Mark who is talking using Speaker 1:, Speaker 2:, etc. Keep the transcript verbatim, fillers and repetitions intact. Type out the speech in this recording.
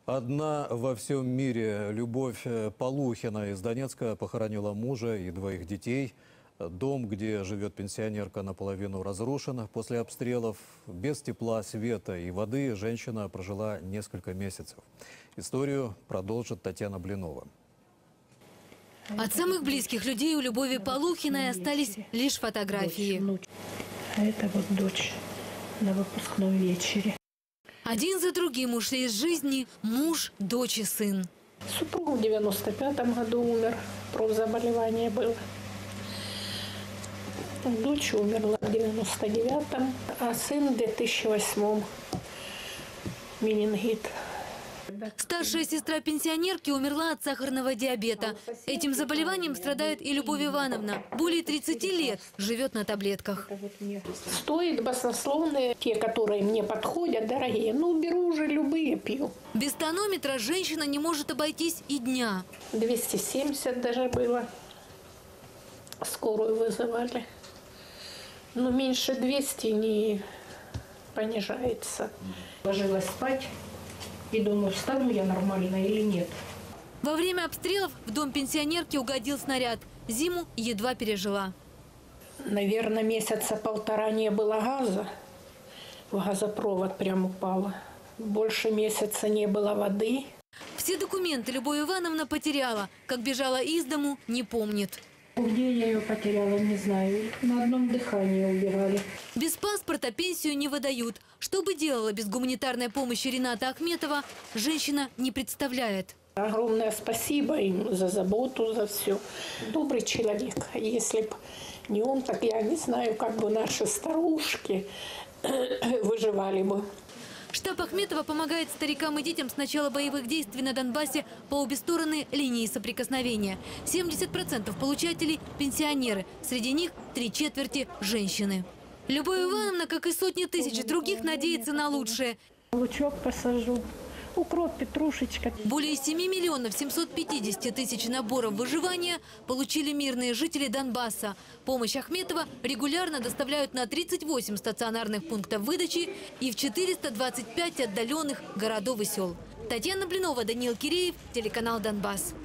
Speaker 1: Одна во всем мире. Любовь Полухина из Донецка похоронила мужа и двоих детей. Дом, где живет пенсионерка, наполовину разрушен после обстрелов. Без тепла, света и воды женщина прожила несколько месяцев. Историю продолжит Татьяна Блинова.
Speaker 2: От самых близких людей у Любови Полухиной остались лишь фотографии.
Speaker 3: А это вот дочь на выпускном вечере.
Speaker 2: Один за другим ушли из жизни муж, дочь и сын.
Speaker 3: Супруг в девяносто пятом году умер, профзаболевание было. Дочь умерла в девяносто девятом, а сын в две тысячи восьмом. Менингит.
Speaker 2: Старшая сестра пенсионерки умерла от сахарного диабета. Этим заболеванием страдает и Любовь Ивановна. Более тридцати лет живет на таблетках.
Speaker 3: Стоит баснословные, те, которые мне подходят, дорогие. Ну, беру уже любые, пью.
Speaker 2: Без тонометра женщина не может обойтись и дня.
Speaker 3: двести семьдесят даже было. Скорую вызывали. Но меньше двухсот не понижается. Ложилась спать. И думаю, встану я нормально или нет.
Speaker 2: Во время обстрелов в дом пенсионерки угодил снаряд. Зиму едва пережила.
Speaker 3: Наверное, месяца полтора не было газа. В газопровод прям упало. Больше месяца не было воды.
Speaker 2: Все документы Любовь Ивановна потеряла. Как бежала из дому, не помнит.
Speaker 3: Где я ее потеряла, не знаю. На одном дыхании убирали.
Speaker 2: Без паспорта пенсию не выдают. Что бы делала без гуманитарной помощи Рената Ахметова, женщина не представляет.
Speaker 3: Огромное спасибо им за заботу, за все. Добрый человек. Если бы не он, так я не знаю, как бы наши старушки выживали бы.
Speaker 2: Штаб Ахметова помогает старикам и детям с начала боевых действий на Донбассе по обе стороны линии соприкосновения. семьдесят процентов получателей – пенсионеры. Среди них три четверти – женщины. Любовь Ивановна, как и сотни тысяч других, надеется на лучшее.
Speaker 3: Лучок посажу. Укроп, петрушечка.
Speaker 2: Более семи миллионов семьсот пятидесяти тысяч наборов выживания получили мирные жители Донбасса. Помощь Ахметова регулярно доставляют на тридцать восемь стационарных пунктов выдачи и в четыреста двадцать пять отдаленных городов и сел. Татьяна Блинова, Даниил Киреев, телеканал «Донбасс».